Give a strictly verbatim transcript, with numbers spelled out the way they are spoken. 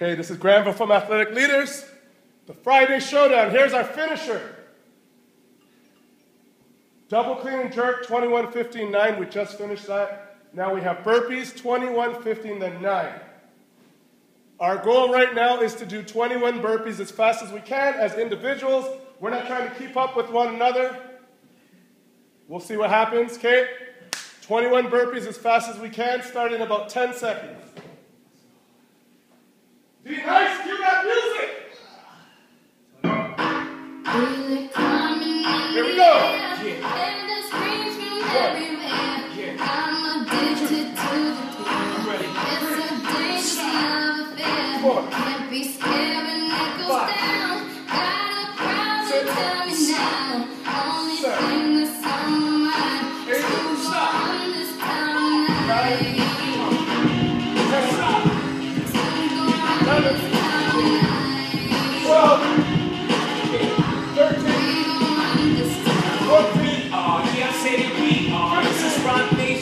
Okay, this is Granville from Athletic Leaders. The Friday Showdown. Here's our finisher. Double clean and jerk, twenty-one, fifteen, nine. We just finished that. Now we have burpees, twenty-one, fifteen, then nine. Our goal right now is to do twenty-one burpees as fast as we can as individuals. We're not trying to keep up with one another. We'll see what happens, okay? twenty-one burpees as fast as we can, starting in about ten seconds. Be nice, cue that music! Here we go! Yeah. I'm addicted to the thrill. It's a dangerous love affair. Can't be scared when it goes down. Got a problem, tell me now. Only thing that's on my mind is to go on this town night. twelve, thirteen, fourteen, oh, yeah, I said it, we are. This is Rock Nation.